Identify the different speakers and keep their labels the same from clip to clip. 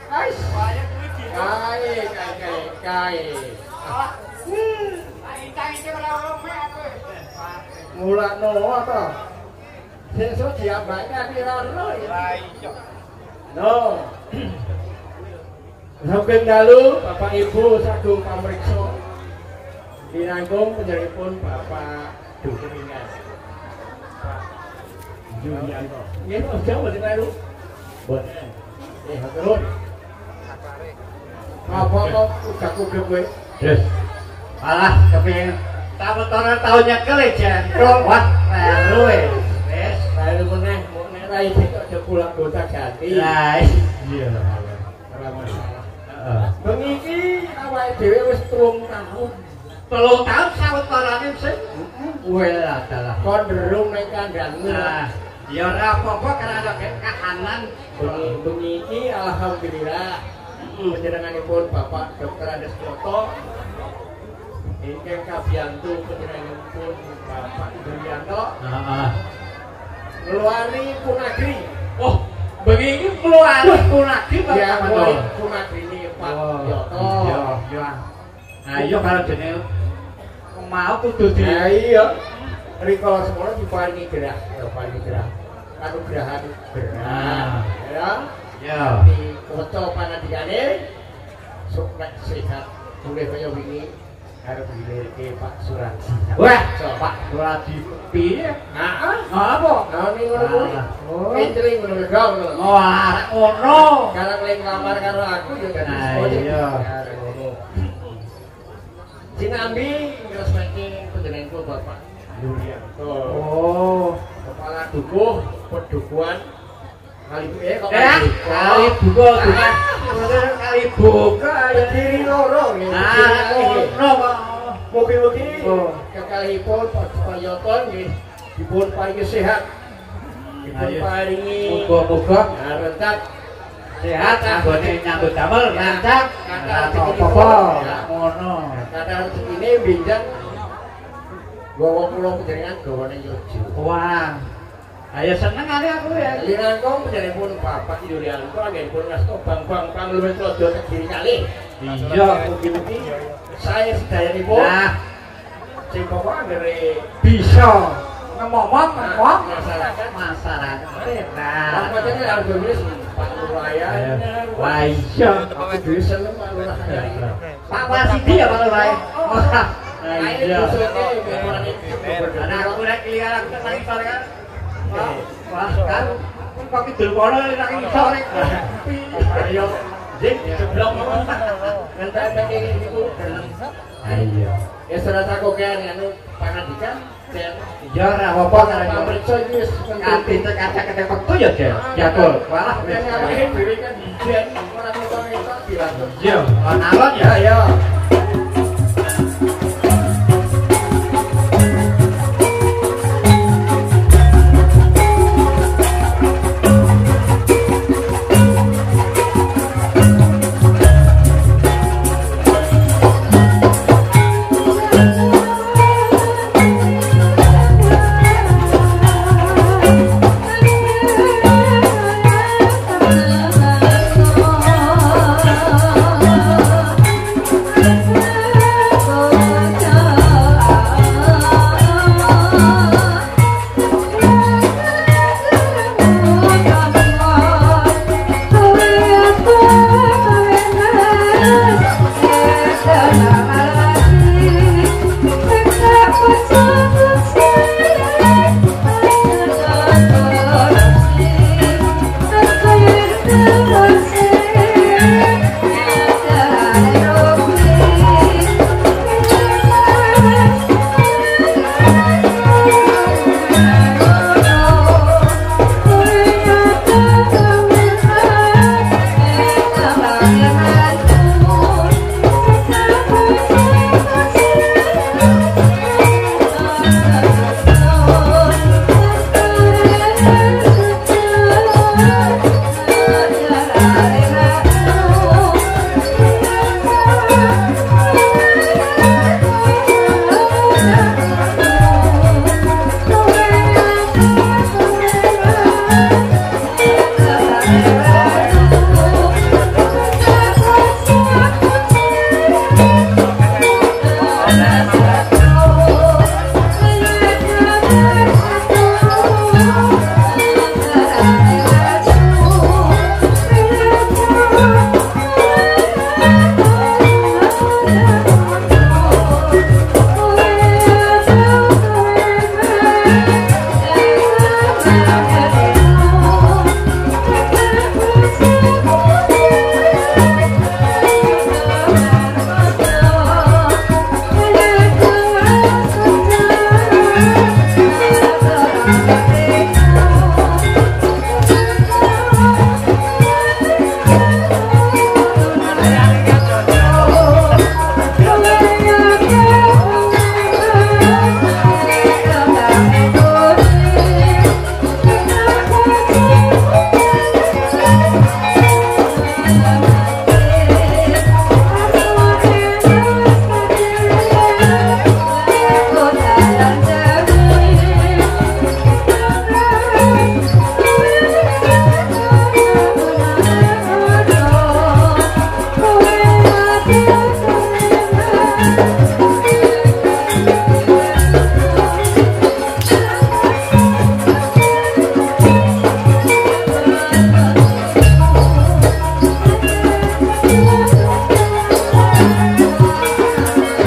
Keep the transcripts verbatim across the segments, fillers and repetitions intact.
Speaker 1: Ais. Kae, kae, kae, kae. Mulakno apa? Sesuk diambake pira-pira. No. Sampun dalu Bapak Ibu sagung pamriksa. Dinanggung penjaripun Bapak Dukuringan. Pak Julianto. Nggih, aja mboten dalu. Mboten. Eh, turun. Apa kok udah kudu kowe? Yes. Malah kepengin tamu-tamu tahunnya kelejan. Wah, baru wis. Baru meneh, nek ra iki kok aja pulang gonta ganti. Lah, iya. Ora masalah. Heeh. Bengi iki awake dhewe wis telung tahun. Telung tahun sawetarane sing well adalah konderung ning kandhangmu. Nah, ya ora apa-apa karena ada kahanan. Bengi iki alhamdulillah panjenenganipun Bapak Dokter Andes Broto ingkang kabiyantu panjenenganipun Bapak Julianto. Heeh. Ngeluari Punagri. Oh, bengi iki ngeluari Punagri Bapak Punagri ini Pak Yoto. Iya, iya. Nah, iya kalau jenenge mau kudu di. Nah, iya. Rikala semono diparingi gerah, diparingi gerah. Kanugrahan gerah. Ya. Ya. Di kota panandikane sukses sehat. Mulai kaya wingi arep dilirike Pak Suradi. Wah, Pak Suradi piye? Heeh. Apa? Nah ning ngono kuwi. Oh, entri ngono ngono. Oh, arek ngono. Karang ling lamar karo aku ya kan. Oh iya. Sinambi ngresmeke panjenenganipun Bapak Yulianto. Oh, kepala dukuh pedukuhan kali eh kok kali buka bukan kali buka ya diri loro nggih. Ah, ngono kok. Mugi-mugi kekalihipun Pak Yoto nggih dipun paringi sehat. Dipun paringi muga-muga rentak sehat anggone nyambut damel rancak kata apa-apa ngono. Kata rezekine benjang gawa kula panjenengan gawane yojo. Wah. Ayo seneng ale aku ya. Linangkong panjenenganipun Bapak Yulianto anggenipun ngasta bang-bang pangluwih Tlaga Negeri kalih. Iya, mugi-mugi saya sedayanipun. Nah, sing pokok anggere bisa ngomong ngomong masyarakat masyarakat. Nah, pancene harus nulis Pak Lurah. Wah iya, aku dhewe seneng Pak Lurah. Pak Wasidi ya Pak Lurah. Nah, iya. Ana aku nek liar aku nang sore kan. Wah, kan kok kidul kono nek iso rek. Ayo, jek seblok ngomong. Entek iki niku. Ayo. Ya sudah sakokean anu pangandikan dan ya ora apa-apa karena pamriksa iki wis kanthi cek-cek ketek wektu ya, Jen. Jadul. Walah nek awake dhewe kan dijen ora ngono-ngono dilanjut. Yo, alon ya. Ya.
Speaker 2: Oh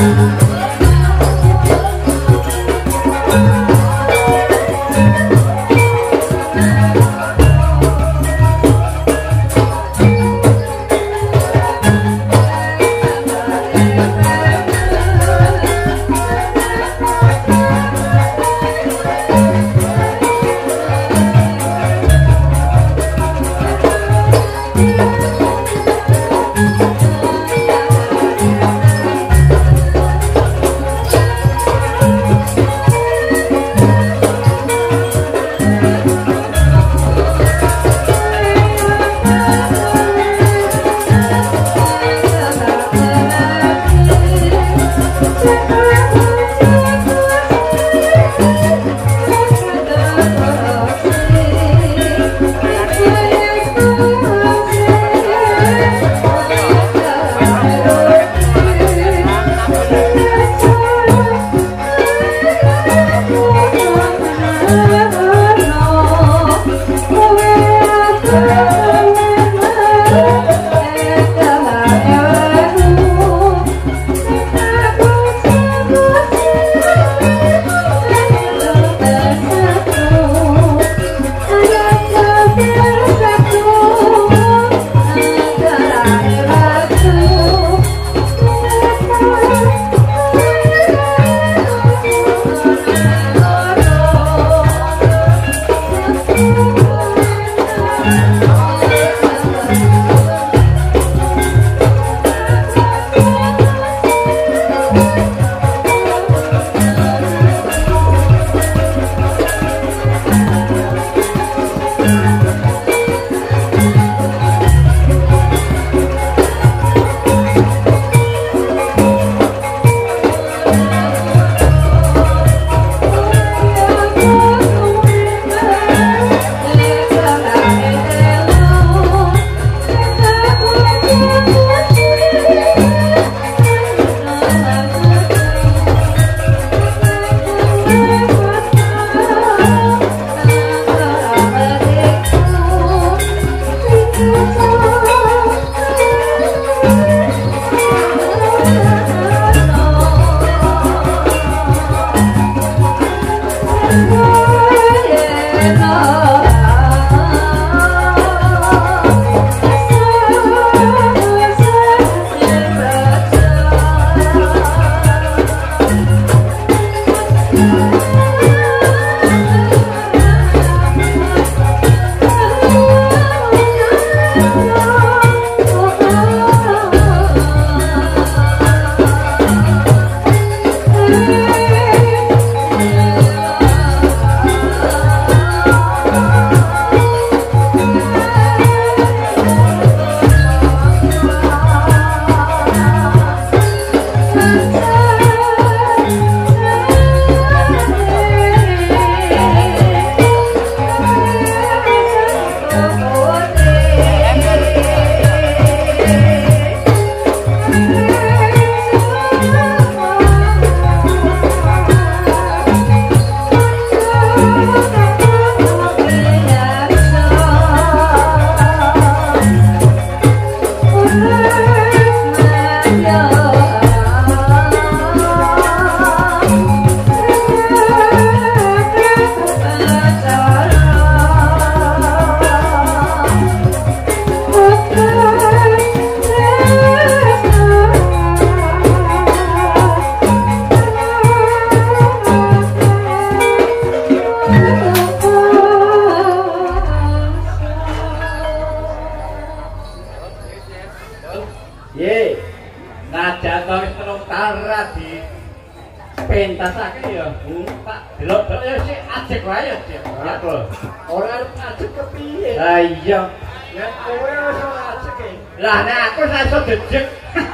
Speaker 1: pentasake ya. Pak delok-delok ya sik ajek wae ya, Cek. Ya to. Ora arep ajek kepiye? Lah iya. Nek kowe wis ora ajek e. Lah nek aku ora iso jejeg.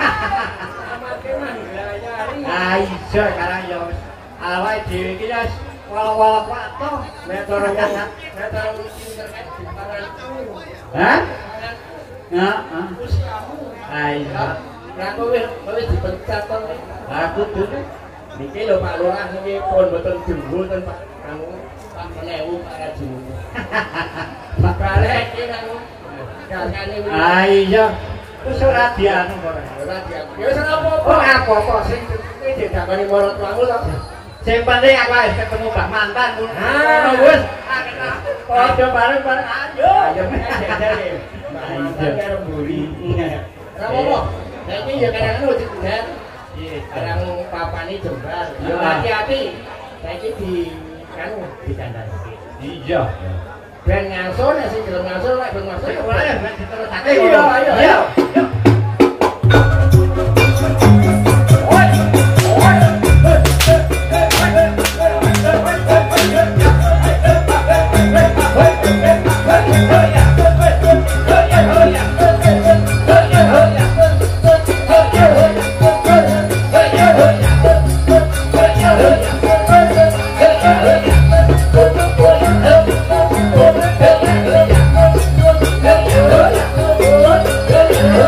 Speaker 1: Amate manggayari. Ah iya karang ya wis. Awake dhewe iki ya wala-wala Pak to. Nek cara nek cara internet diparanku. Hah? Heeh. Usiamu. Ah iya. Lah kowe wis dipecat to. Aku kudu niki lho Pak Lurah niki pun mboten jumbo ten Pak kanggo sampun ewu Pak Raju. Pak Balek iki kanggo gangane. Ah iya. Wis ora dianu kok. Ora dianu. Ya wis ora apa-apa. Ora apa-apa sing iki didakoni marang tuamu to.
Speaker 2: Sing penting aku wis ketemu Mbak Mantan ngono.
Speaker 1: Ah,
Speaker 2: wis. Padha bareng-bareng ayo.
Speaker 1: Ayo jajare. Mbak Mantan karo mburi. Ora apa-apa. Saiki ya kadang-kadang wis didengar. Kadang papane jembar. Yo hati-hati. Saiki di kan dikandani.
Speaker 2: Iya.
Speaker 1: Ben ngaso nek sing gelem ngaso lek ben ngaso ya ora ben diterusake.
Speaker 2: Iya, ayo. Ayo.
Speaker 3: Yeah.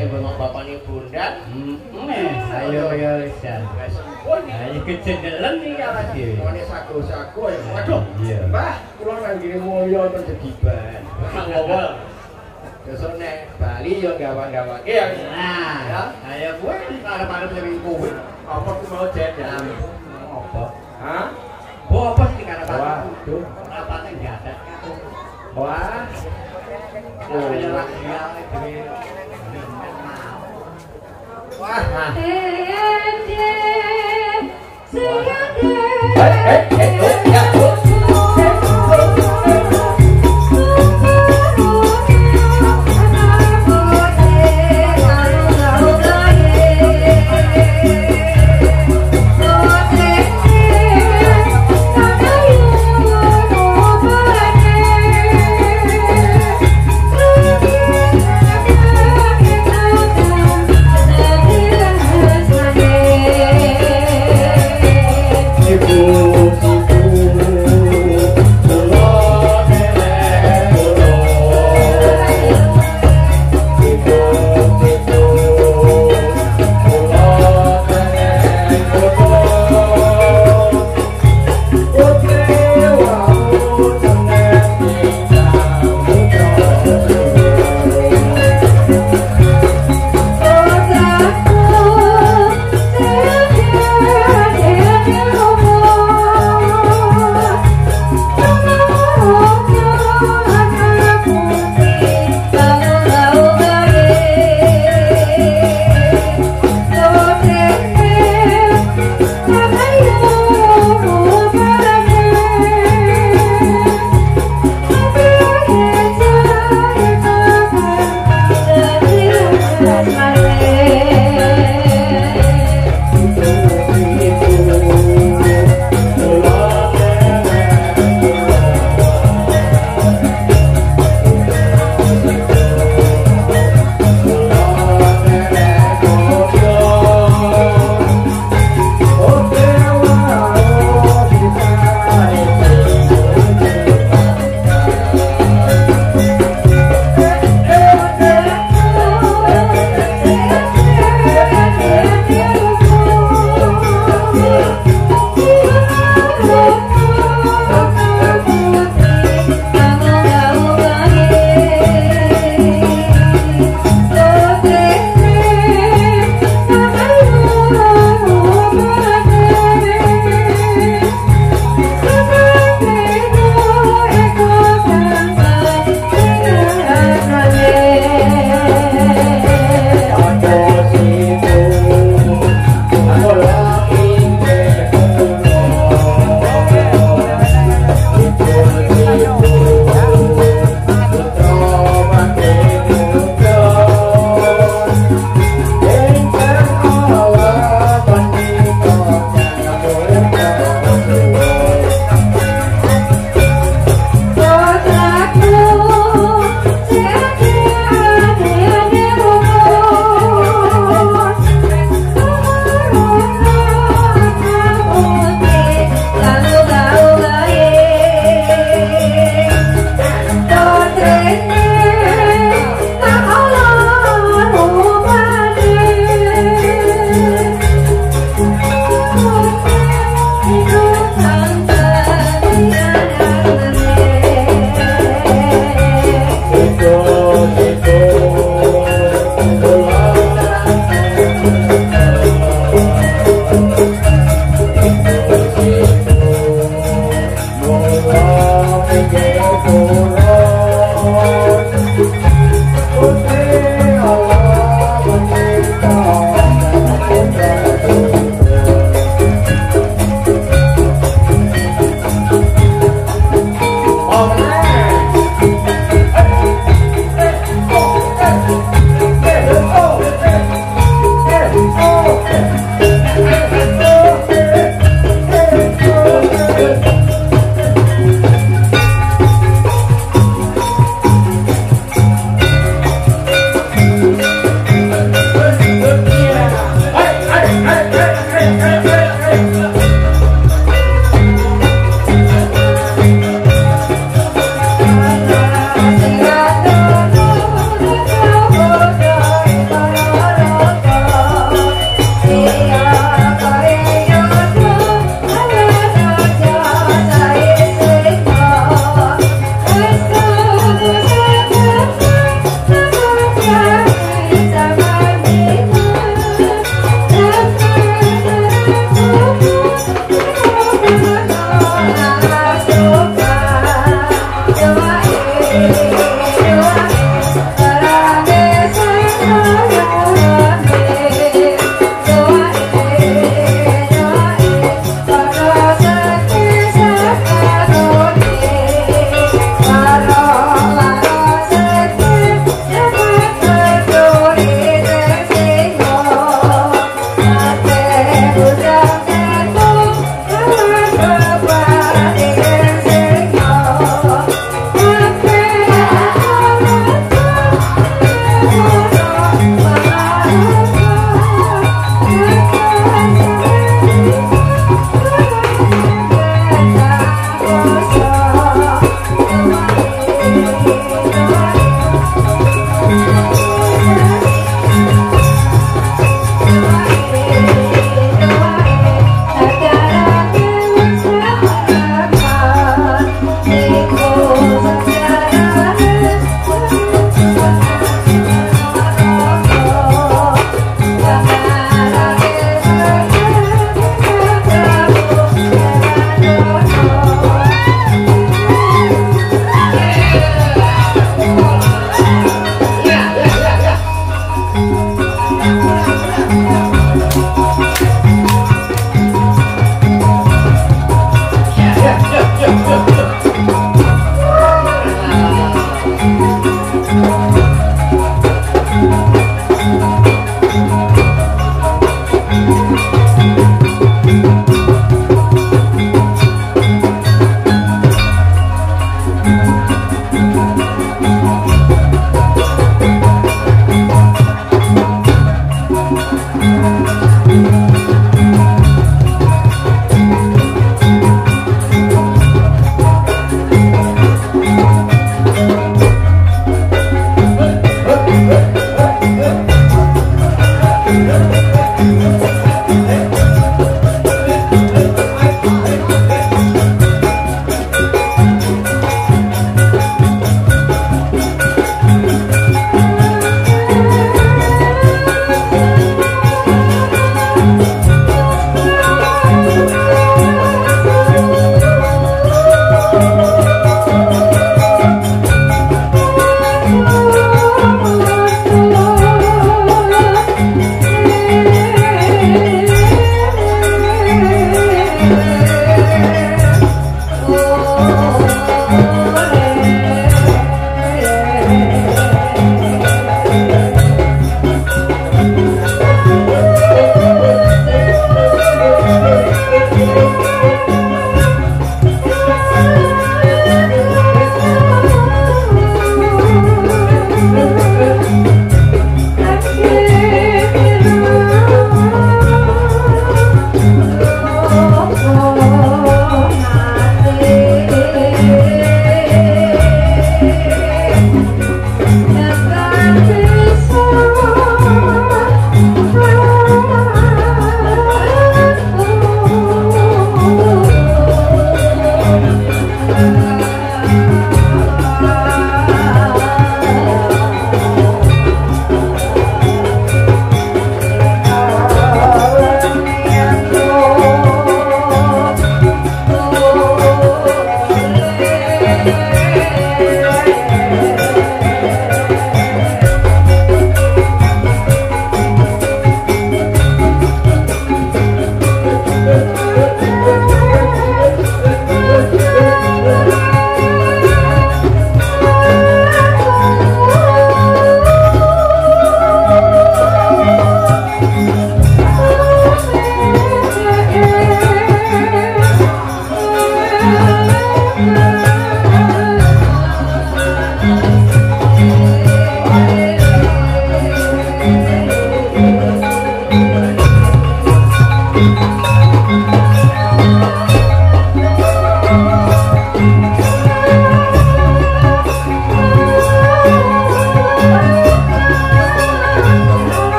Speaker 1: Nek bengok bapakne bundan.
Speaker 2: Heeh. Ayo ya Lisan.
Speaker 1: Wis sempun.
Speaker 2: Ayo kecendelen iki awak dhewe.
Speaker 1: Ngene saku-saku ya. Waduh.
Speaker 2: Iya.
Speaker 1: Mbah, kula nang ngene mulya ten Jediban. Ngopo? Besok nek Bali yo gawang-gawang. Iya.
Speaker 2: Nah,
Speaker 1: Ya.
Speaker 2: ayo kowe
Speaker 1: Arep-arep sing kowe. Apa ku mau jajan?
Speaker 2: apa?
Speaker 1: Hah?
Speaker 2: Oh, apa sih karena
Speaker 1: Waduh.
Speaker 2: apa nih enggak ada.
Speaker 1: Wah.
Speaker 2: Oh, ya lagi ya dhewe.
Speaker 1: Wah. Nah.
Speaker 3: Eh, eh, eh, oh, ya, oh.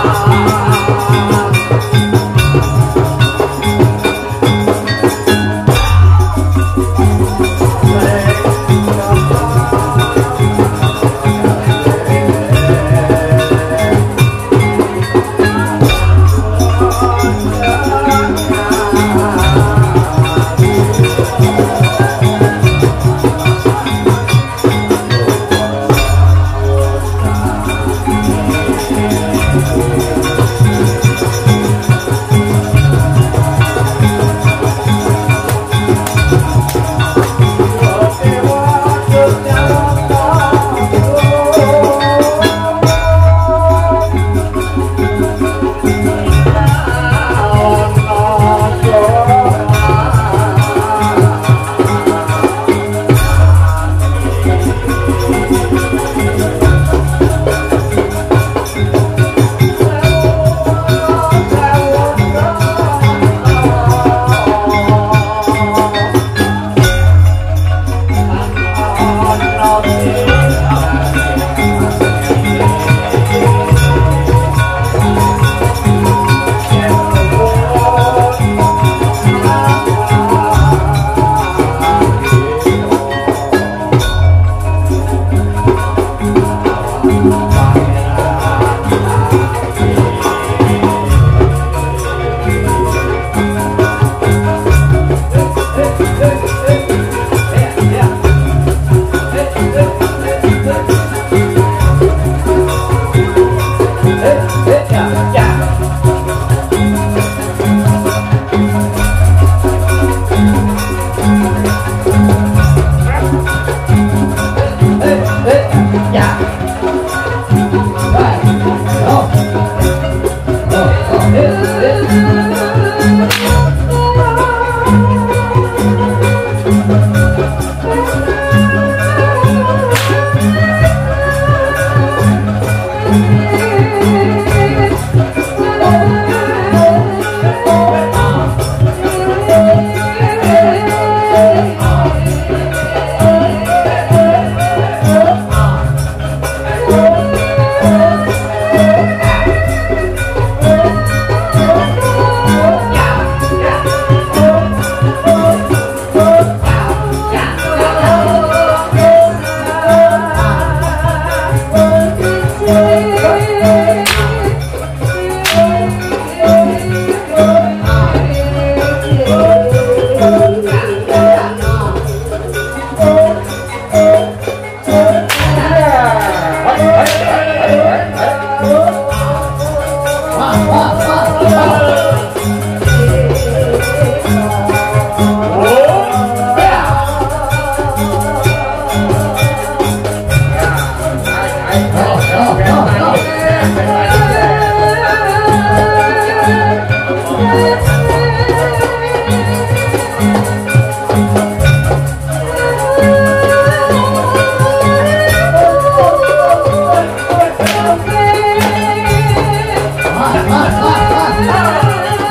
Speaker 3: Ah, ah, ah, ah.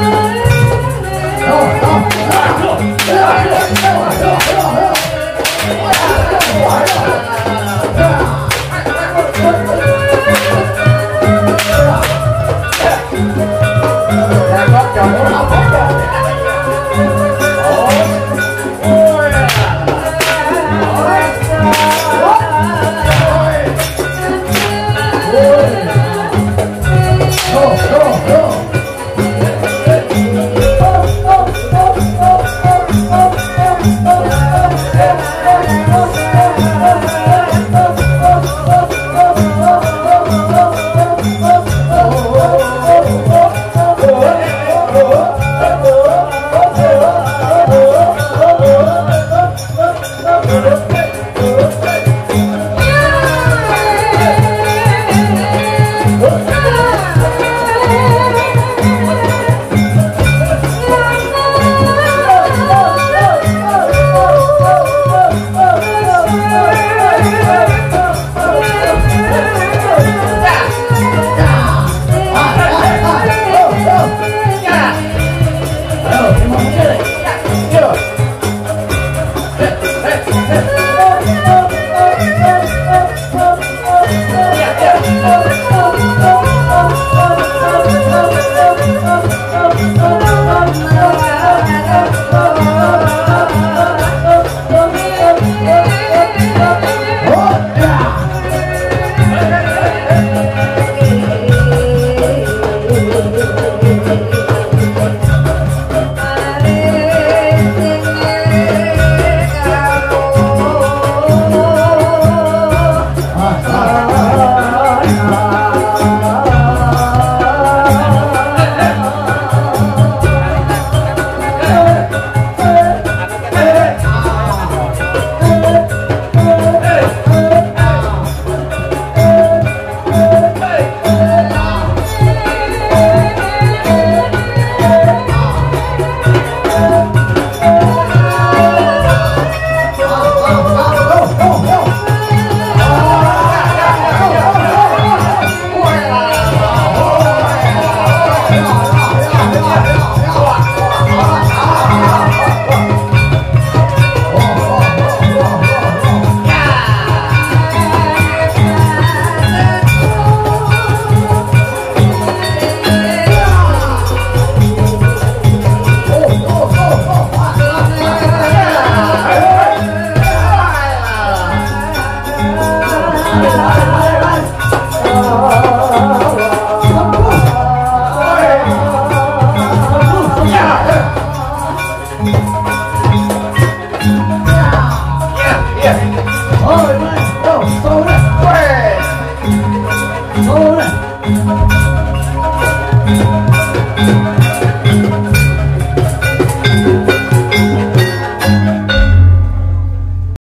Speaker 3: Aduh.